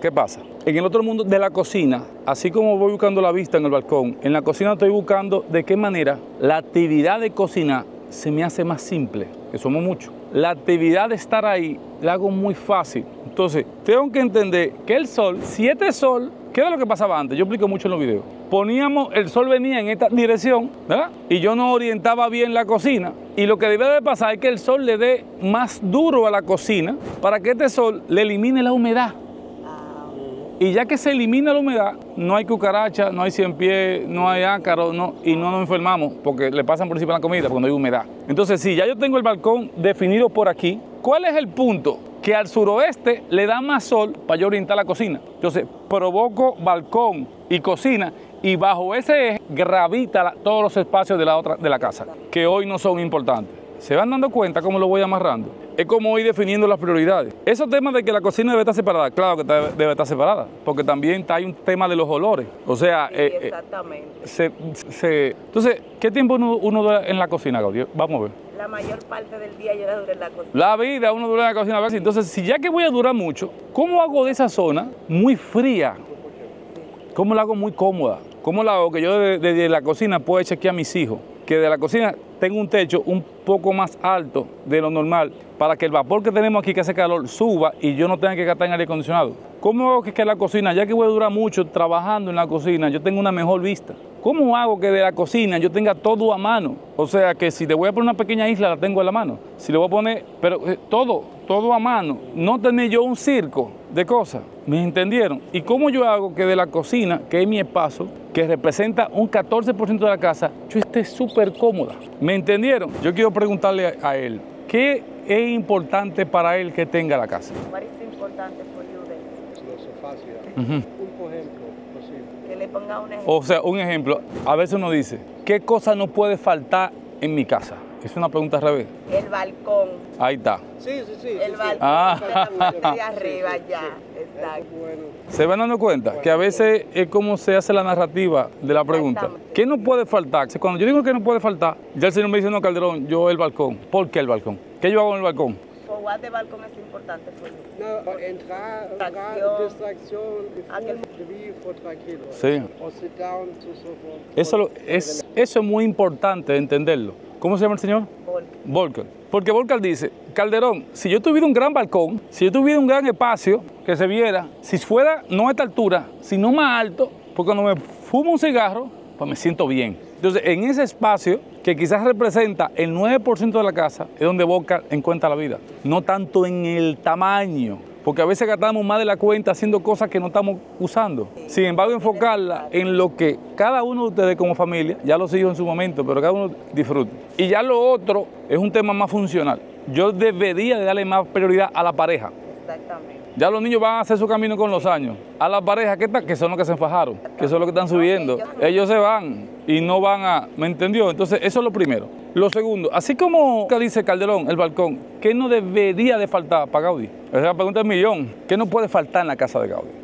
¿qué pasa? En el otro mundo de la cocina, así como voy buscando la vista en el balcón, en la cocina estoy buscando de qué manera la actividad de cocinar se me hace más simple, que somos muchos. La actividad de estar ahí la hago muy fácil. Entonces, tengo que entender que el sol, si este sol, ¿qué era lo que pasaba antes? Yo explico mucho en los videos. Poníamos, el sol venía en esta dirección, ¿verdad? Y yo no orientaba bien la cocina. Y lo que debe de pasar es que el sol le dé más duro a la cocina para que este sol le elimine la humedad. Y ya que se elimina la humedad, no hay cucaracha, no hay ciempiés, no hay ácaros, y no nos enfermamos porque le pasan por encima de la comida porque no hay humedad. Entonces, si ya yo tengo el balcón definido por aquí, ¿cuál es el punto? Que al suroeste le da más sol para yo orientar la cocina. Entonces, provoco balcón y cocina y bajo ese eje gravita todos los espacios de la casa, que hoy no son importantes. ¿Se van dando cuenta cómo lo voy amarrando? Es como voy definiendo las prioridades. Esos temas de que la cocina debe estar separada, claro que debe estar separada, porque también hay un tema de los olores. O sea, sí, exactamente. Entonces, ¿qué tiempo uno dura en la cocina, Gaudí? Vamos a ver. La mayor parte del día yo la duré en la cocina. La vida uno dura en la cocina. Entonces, si ya que voy a durar mucho, ¿cómo hago de esa zona muy fría? ¿Cómo la hago muy cómoda? ¿Cómo la hago que yo desde la cocina pueda chequear a mis hijos? Que de la cocina tengo un techo un poco más alto de lo normal para que el vapor que tenemos aquí que hace calor suba y yo no tenga que gastar en aire acondicionado. ¿Cómo hago que la cocina, ya que voy a durar mucho trabajando en la cocina, yo tenga una mejor vista? ¿Cómo hago que de la cocina yo tenga todo a mano? O sea, que si le voy a poner una pequeña isla, la tengo en la mano. Si le voy a poner, pero todo a mano. No tener yo un circo de cosas. ¿Me entendieron? ¿Y cómo yo hago que de la cocina, que es mi espacio, que representa un 14% de la casa, yo esté súper cómoda? ¿Me entendieron? Yo quiero preguntarle a él, ¿qué es importante para él que tenga la casa? What is important for you then? Los sofás, Uh-huh. un ejemplo posible. Que le ponga un ejemplo. O sea, un ejemplo, a veces uno dice, ¿qué cosa no puede faltar en mi casa? Es una pregunta al revés. El balcón. Ahí está. Sí. El balcón Ah. de la parte de arriba ya. Exacto. Bueno, ¿Se van dando cuenta? Que a veces es como se hace la narrativa de la pregunta. Exactamente. ¿Qué no puede faltar? Cuando yo digo que no puede faltar, ya el señor me dice, no, Calderón, yo el balcón. ¿Por qué el balcón? ¿Qué yo hago en el balcón? For what the balcón es importante for you? no, entrar, distracción, vivir por tranquilo. Sí. O sit down to sofa. Eso es muy importante entenderlo. ¿Cómo se llama el señor? Volker. Porque Volker dice, Calderón, si yo tuviera un gran balcón, si yo tuviera un gran espacio que se viera, si fuera no a esta altura, sino más alto, porque cuando me fumo un cigarro, pues me siento bien. Entonces, en ese espacio, que quizás representa el 9% de la casa, es donde Volker encuentra la vida. No tanto en el tamaño, porque a veces gastamos más de la cuenta haciendo cosas que no estamos usando. Sin embargo, enfocarla en lo que cada uno de ustedes como familia, ya los hijos en su momento, pero cada uno disfruta. Y ya lo otro es un tema más funcional. Yo debería de darle más prioridad a la pareja. Exactamente. Ya los niños van a hacer su camino con los años. A la pareja, que son los que se enfajaron, que son los que están subiendo. Ellos se van y no van a... ¿Me entendió? Entonces, eso es lo primero. Lo segundo, así como dice Calderón, el balcón, ¿qué no debería de faltar para Gaudí? Esa es la pregunta del millón. ¿Qué no puede faltar en la casa de Gaudí?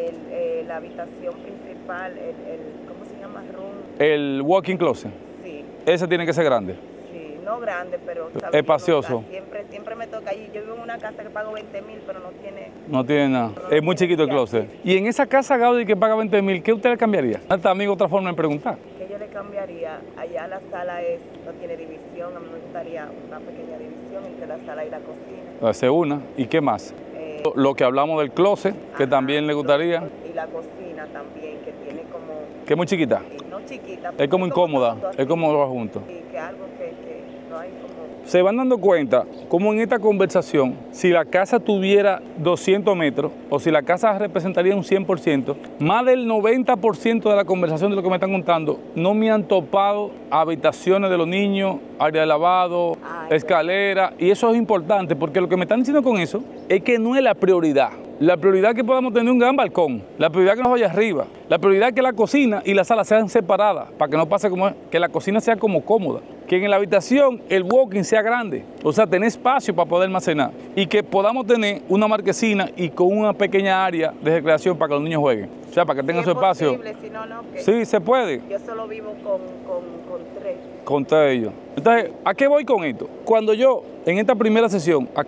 La habitación principal, ¿cómo se llama? Room. El walk-in closet. Sí. Ese tiene que ser grande. Sí, no grande, pero ¿sabes? Espacioso. Siempre me toca allí. Yo vivo en una casa que pago 20,000, pero no tiene... No tiene nada. Es muy chiquito el closet. Y en esa casa Gaudí que paga 20,000, ¿qué usted le cambiaría? También otra forma de preguntar. ¿Qué yo le cambiaría? Allá la sala no tiene división. A mí me gustaría una pequeña división entre la sala y la cocina. Hace una. ¿Y qué más? Lo que hablamos del closet, que también le gustaría. Y la cocina también, que tiene como... Que es muy chiquita. No chiquita. Es como incómoda. todo Es como lo junto. Y que algo que no hay como... Se van dando cuenta cómo en esta conversación, si la casa tuviera 200 metros o si la casa representaría un 100%, más del 90% de la conversación de lo que me están contando no me han topado habitaciones de los niños, área de lavado, escalera, y eso es importante porque lo que me están diciendo con eso es que no es la prioridad. La prioridad es que podamos tener un gran balcón, la prioridad es que nos vaya arriba, la prioridad es que la cocina y la sala sean separadas para que no pase como es, que la cocina sea como cómoda, que en la habitación el walking sea grande, o sea, tener espacio para poder almacenar y que podamos tener una marquesina y con una pequeña área de recreación para que los niños jueguen, o sea, para que tengan su espacio. Posible, si no, Sí, se puede. Yo solo vivo con 3. Contra ellos. Entonces, ¿a qué voy con esto? Cuando yo, en esta primera sesión, aquí,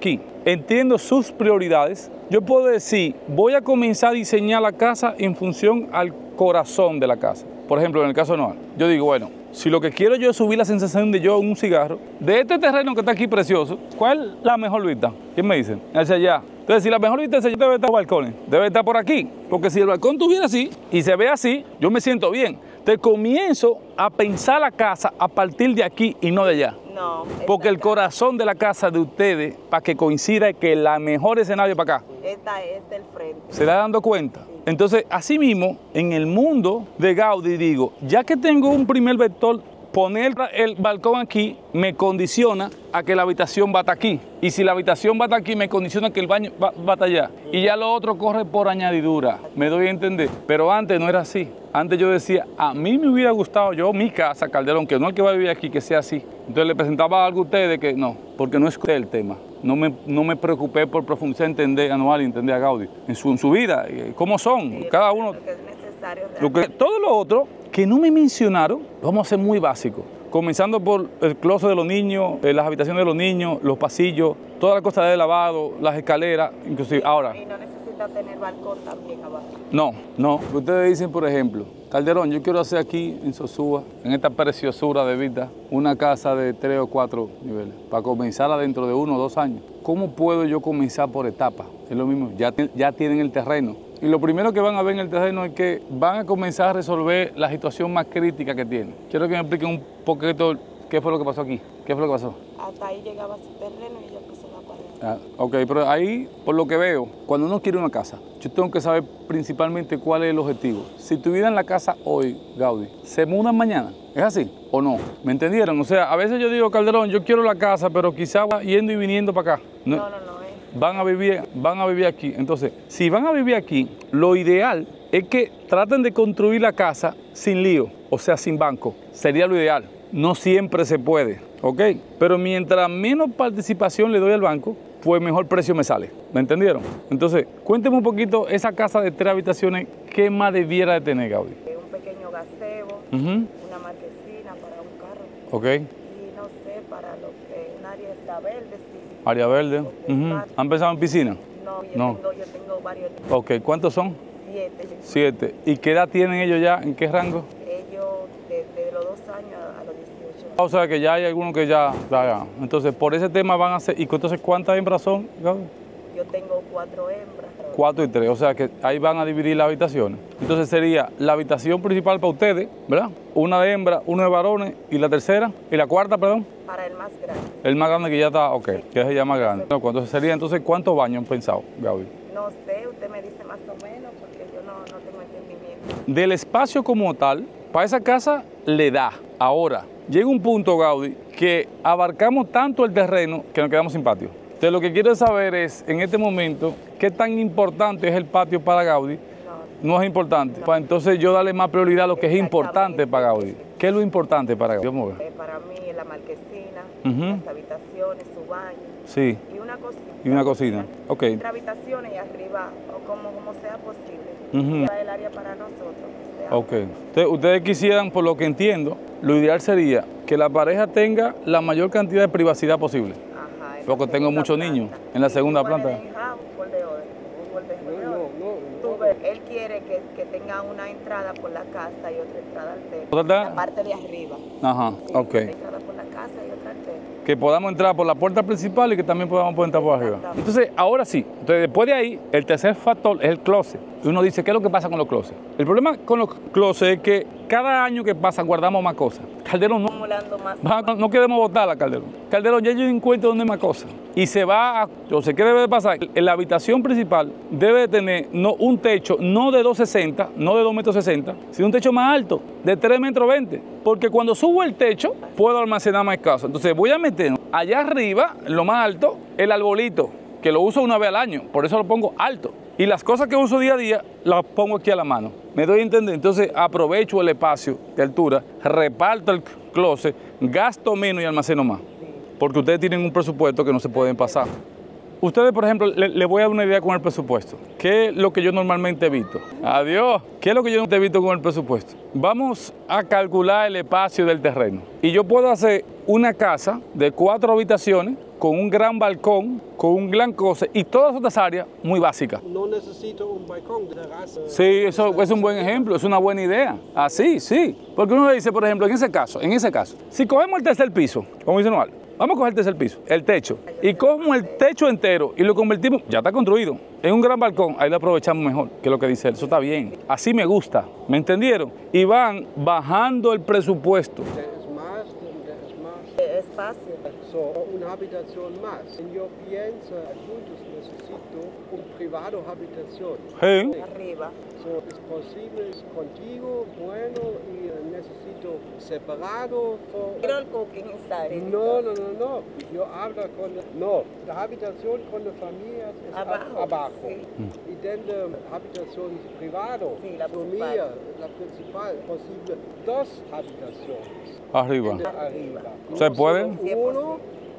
entiendo sus prioridades, yo puedo decir, voy a comenzar a diseñar la casa en función al corazón de la casa. Por ejemplo, en el caso de Noah, yo digo, bueno, si lo que quiero yo es subir la sensación de yo un cigarro, de este terreno que está aquí precioso, ¿cuál es la mejor vista? ¿Quién me dice? Hacia allá. Entonces, si la mejor vista es allá, debe estar en los balcones, debe estar por aquí. Porque si el balcón estuviera así y se ve así, yo me siento bien. Entonces comienzo a pensar la casa a partir de aquí y no de allá. No. Porque el corazón de la casa de ustedes, para que coincida que la mejor escenario para acá. Esta es del frente. ¿Se está dando cuenta? Entonces, así mismo, en el mundo de Gaudí, digo, ya que tengo un primer vector, poner el balcón aquí me condiciona a que la habitación va hasta aquí. Y si la habitación va hasta aquí, me condiciona que el baño va hasta allá. Y ya lo otro corre por añadidura. Me doy a entender. Pero antes no era así. Antes yo decía, a mí me hubiera gustado mi casa, Calderón, que no el que va a vivir aquí, que sea así. Entonces le presentaba algo a ustedes que no, porque no es usted el tema. No me preocupé por profundizar, entender a Noah y entender a Gaudí en su vida, cómo son, Sí, cada uno. Lo que es necesario. Todo lo otro que no me mencionaron, vamos a ser muy básicos. Comenzando por el closet de los niños, las habitaciones de los niños, los pasillos, toda la cosa de lavado, las escaleras, inclusive ahora. Y no necesita tener balcón también abajo. No. Ustedes dicen, por ejemplo, Calderón, yo quiero hacer aquí en Sosúa, en esta preciosura de vida, una casa de 3 o 4 niveles, para comenzarla dentro de 1 o 2 años. ¿Cómo puedo yo comenzar por etapas? Es lo mismo, ya tienen el terreno. Y lo primero que van a ver en el terreno es que van a comenzar a resolver la situación más crítica que tienen. Quiero que me expliquen un poquito qué fue lo que pasó aquí. ¿Qué fue lo que pasó? Hasta ahí llegaba su terreno y ya empezó la pared. Ok, pero ahí, por lo que veo, cuando uno quiere una casa, yo tengo que saber principalmente cuál es el objetivo. Si tuvieran la casa hoy, Gaudí, ¿se mudan mañana? ¿Es así o no? ¿Me entendieron? O sea, a veces yo digo, Calderón, yo quiero la casa, pero quizá va yendo y viniendo para acá. No. Van a vivir aquí. Entonces, si van a vivir aquí, lo ideal es que traten de construir la casa sin lío, o sea, sin banco. Sería lo ideal. No siempre se puede, ¿ok? Pero mientras menos participación le doy al banco, pues mejor precio me sale. ¿Me entendieron? Entonces, cuénteme un poquito esa casa de 3 habitaciones, ¿qué más debiera de tener, Gaudí? Un pequeño gazebo, una marquesina para un carro. Ok. Y no sé, para lo que un área está verde. Área verde. ¿Han pensado en piscina? No, yo tengo varios. Ok, ¿cuántos son? 7. 7. ¿Y qué edad tienen ellos ya? ¿En qué rango? Ellos desde los 2 años a los 18. O sea que ya hay algunos que ya. Entonces, por ese tema van a ser. ¿Y entonces cuántas hembras son, Gaby? Yo tengo 4 hembras. 4 y 3, o sea que ahí van a dividir las habitaciones. Entonces sería la habitación principal para ustedes, ¿verdad? Una de hembras, una de varones y la tercera, y la cuarta, perdón. Para el más grande. El más grande que ya está, ok, Sí. que es ya más grande. No, entonces sería, ¿cuántos baños han pensado, Gaby? No sé, usted me dice más o menos porque yo no tengo entendimiento. Del espacio como tal, para esa casa le da. Ahora, llega un punto, Gaudí, que abarcamos tanto el terreno que nos quedamos sin patio. Entonces, lo que quiero saber es, en este momento, qué tan importante es el patio para Gaudí. No es importante. No. Pues entonces yo darle más prioridad a lo que es importante para Gaudí. ¿Qué es lo importante para Gaudí? Vamos a ver. Para mí, la marquesina, Ujú. las habitaciones, su baño Sí, y una cocina. y una cocina. Ok. 3 habitaciones y arriba, o como sea posible. Ujú. Para el área para nosotros. Que sea Ok. Entonces, ustedes quisieran, por lo que entiendo, lo ideal sería que la pareja tenga la mayor cantidad de privacidad posible. Ajá, en Porque la tengo segunda muchos planta. niños en la segunda Tú puedes planta. dejar un bordeo, No. Tú ves, él quiere que tenga una entrada por la casa y otra entrada al techo. ¿Otra? La parte de arriba. Ajá, Sí, ok. una entrada por la casa y otra al techo. Que podamos entrar por la puerta principal y que también podamos entrar por arriba. Entonces, ahora sí. Entonces, después de ahí, el tercer factor es el closet. Y uno dice, ¿qué es lo que pasa con los closets? El problema con los closets es que cada año que pasa guardamos más cosas. Calderón, Acumulando más. no queremos botarla, Calderón. Calderón, ya yo encuentro dónde hay más cosas. Y se va a... Entonces, ¿qué debe de pasar? En la habitación principal debe de tener un techo no de 2,60, no de 2,60 m, sino un techo más alto, de 3,20 m. Porque cuando subo el techo, puedo almacenar más cosas. Entonces, voy a meter allá arriba, en lo más alto, el arbolito, que lo uso una vez al año. Por eso lo pongo alto. Y las cosas que uso día a día, las pongo aquí a la mano. ¿Me doy a entender? Entonces, aprovecho el espacio de altura, reparto el closet, gasto menos y almaceno más. Porque ustedes tienen un presupuesto que no se pueden pasar. Ustedes, por ejemplo, les voy a dar una idea con el presupuesto. ¿Qué es lo que yo normalmente evito? Adiós. ¿Qué es lo que yo evito con el presupuesto? Vamos a calcular el espacio del terreno. Y yo puedo hacer una casa de 4 habitaciones, con un gran balcón, con un gran cosa y todas otras áreas muy básicas. No necesito un balcón, terraza. Sí, eso es un buen ejemplo, es una buena idea. Así, sí. Porque uno dice, por ejemplo, en ese caso, si cogemos el tercer piso, como dice Noal, vamos a coger el tercer piso, el techo, y cogemos el techo entero y lo convertimos, ya está construido, en un gran balcón, ahí lo aprovechamos mejor, que es lo que dice él, eso está bien. Así me gusta, ¿me entendieron? Y van bajando el presupuesto. Espacio. Una habitación más. Yo pienso, adultos necesito un privado habitación. Sí. Arriba. Es posible contigo, bueno, y necesito separado. Quiero el cooking inside. No. Yo hablo con... No, la habitación con la familia es abajo. Sí. Y dentro de la habitación privada, Sí, la mía, principal. la principal, posible 2 habitaciones. Arriba. Arriba. ¿Se No puede? solo 1,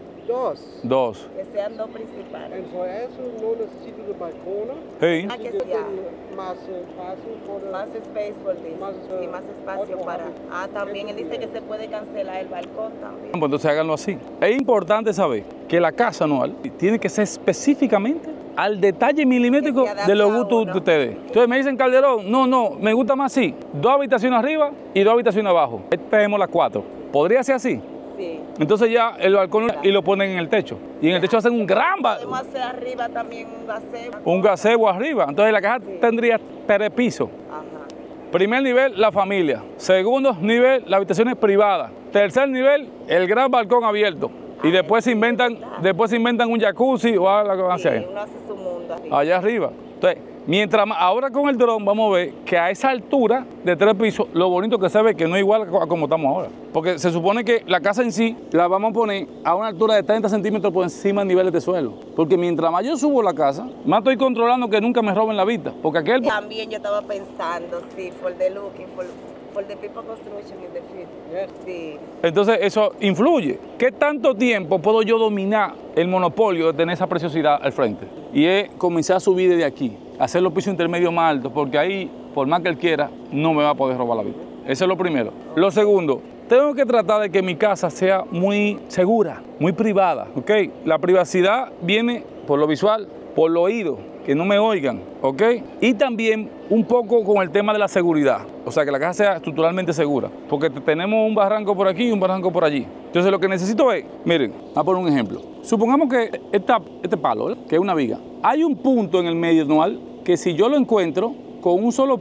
2. 2. Que sean 2 principales. Y por eso no necesito de balcón. Sí. Ah, que Yo sea. tengo más espacio por Más space for this. Más, Y más espacio otro para... hábito. También él dice que se puede cancelar el balcón también. Pues entonces háganlo así. Es importante saber que la casa anual tiene que ser específicamente al detalle milimétrico Que se adapte de los a gustos uno. de ustedes. Entonces me dicen, Calderón, no, me gusta más así. 2 habitaciones arriba y 2 habitaciones abajo. Tenemos las 4. ¿Podría ser así? Sí. Entonces ya el balcón y lo ponen en el techo. Y en el techo hacen un gran Podemos hacer arriba también un gazebo. gazebo arriba. Entonces la casa tendría 3 pisos. Ajá. Primer nivel, la familia. Segundo nivel, las habitaciones privadas. Tercer nivel, el gran balcón abierto. Y después se inventan un jacuzzi o algo que van a Sí, hacer uno hace su mundo arriba. allá arriba. Entonces, ahora con el dron vamos a ver que a esa altura de 3 pisos, lo bonito que se ve que no es igual a como estamos ahora. Porque se supone que la casa en sí la vamos a poner a una altura de 30 centímetros por encima del nivel de suelo. Porque mientras más yo subo la casa, más estoy controlando que nunca me roben la vista. Porque aquel... También yo estaba pensando, sí, for the looking, for the people construction in the future. Sí. Entonces eso influye. ¿Qué tanto tiempo puedo yo dominar el monopolio de tener esa preciosidad al frente? Y es comenzar a subir desde aquí, hacer los pisos intermedios más altos, porque ahí, por más que él quiera, no me va a poder robar la vida. Eso es lo primero. Lo segundo, tengo que tratar de que mi casa sea muy segura, muy privada, ¿ok? La privacidad viene por lo visual, por lo oído, que no me oigan, ¿ok? Y también un poco con el tema de la seguridad, o sea, que la casa sea estructuralmente segura, porque tenemos un barranco por aquí y un barranco por allí. Entonces lo que necesito es, miren, voy a poner un ejemplo. Supongamos que este palo, ¿verdad? Que es una viga, hay un punto en el medio anual que si yo lo encuentro con un solo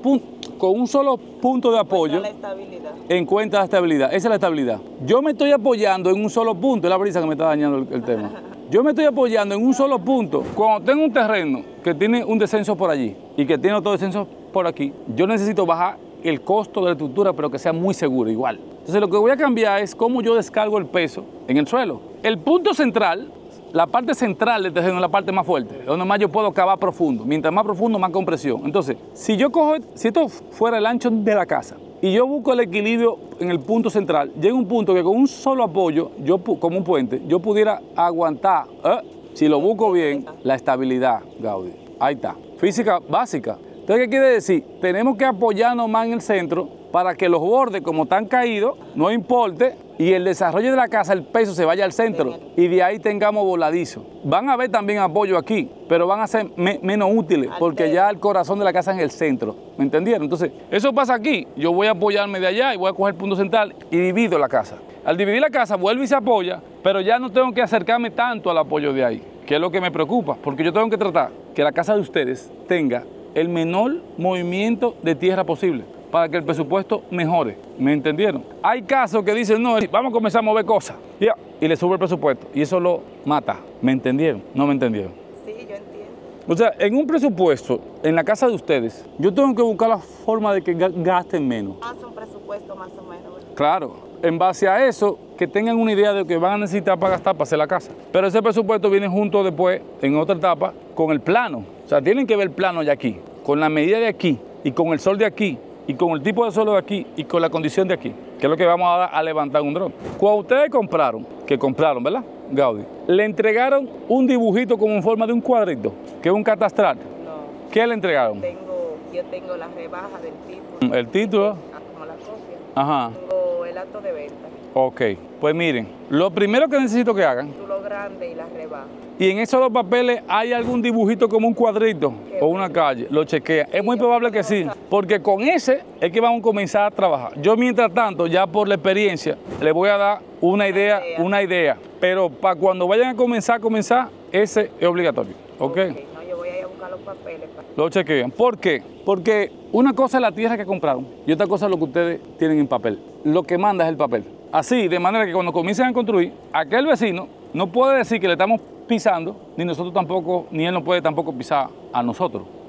punto de apoyo, La estabilidad. encuentra la estabilidad. Esa es la estabilidad. Yo me estoy apoyando en un solo punto, es la brisa que me está dañando el tema. Yo me estoy apoyando en un solo punto. Cuando tengo un terreno que tiene un descenso por allí y que tiene otro descenso por aquí, yo necesito bajar el costo de la estructura, pero que sea muy seguro igual. Entonces lo que voy a cambiar es cómo yo descargo el peso en el suelo. El punto central, la parte central del terreno es la parte más fuerte, donde más yo puedo cavar profundo. Mientras más profundo, más compresión. Entonces, si esto fuera el ancho de la casa y yo busco el equilibrio en el punto central, llega un punto que con un solo apoyo, como un puente, yo pudiera aguantar, si lo busco bien, la estabilidad, Gaudí. Ahí está. Física básica. Entonces, ¿qué quiere decir? Tenemos que apoyarnos más en el centro para que los bordes, como están caídos, no importe y el desarrollo de la casa, el peso se vaya al centro y de ahí tengamos voladizo. Van a haber también apoyo aquí, pero van a ser menos útiles porque ya el corazón de la casa es en el centro. ¿Me entendieron? Entonces, eso pasa aquí. Yo voy a apoyarme de allá y voy a coger el punto central y divido la casa. Al dividir la casa, vuelve y se apoya, pero ya no tengo que acercarme tanto al apoyo de ahí, que es lo que me preocupa, porque yo tengo que tratar que la casa de ustedes tenga el menor movimiento de tierra posible para que el presupuesto mejore. ¿Me entendieron? Hay casos que dicen, no, vamos a comenzar a mover cosas y le sube el presupuesto y eso lo mata. ¿Me entendieron? ¿No me entendieron? Sí, yo entiendo. O sea, en un presupuesto, en la casa de ustedes, yo tengo que buscar la forma de que gasten menos. Hace un presupuesto más o menos. ¿Verdad? Claro, en base a eso, que tengan una idea de lo que van a necesitar para gastar para hacer la casa. Pero ese presupuesto viene junto después, en otra etapa, con el plano. O sea, tienen que ver el plano de aquí, con la medida de aquí, y con el sol de aquí, y con el tipo de suelo de aquí, y con la condición de aquí, que es lo que vamos a levantar un dron. Cuando ustedes compraron, ¿verdad, Gaudí? Le entregaron un dibujito como en forma de un cuadrito, que es un catastral. No. ¿Qué le entregaron? Yo tengo la rebaja del título. El título. Como la copia. Ajá. Tengo el acto de venta. Ok, pues miren, lo primero que necesito que hagan, Título grande y la rebaja. y en esos dos papeles hay algún dibujito como un cuadrito o una calle, lo chequea. Es muy probable que sí, porque con ese es que vamos a comenzar a trabajar. Yo mientras tanto, ya por la experiencia, les voy a dar una idea, pero para cuando vayan a comenzar, ese es obligatorio, ¿ok? No, yo voy a ir a buscar los papeles. Lo chequean. ¿Por qué? Porque una cosa es la tierra que compraron y otra cosa es lo que ustedes tienen en papel. Lo que manda es el papel. Así, de manera que cuando comiencen a construir, aquel vecino no puede decir que le estamos pisando, ni nosotros tampoco, ni él no puede tampoco pisar a nosotros.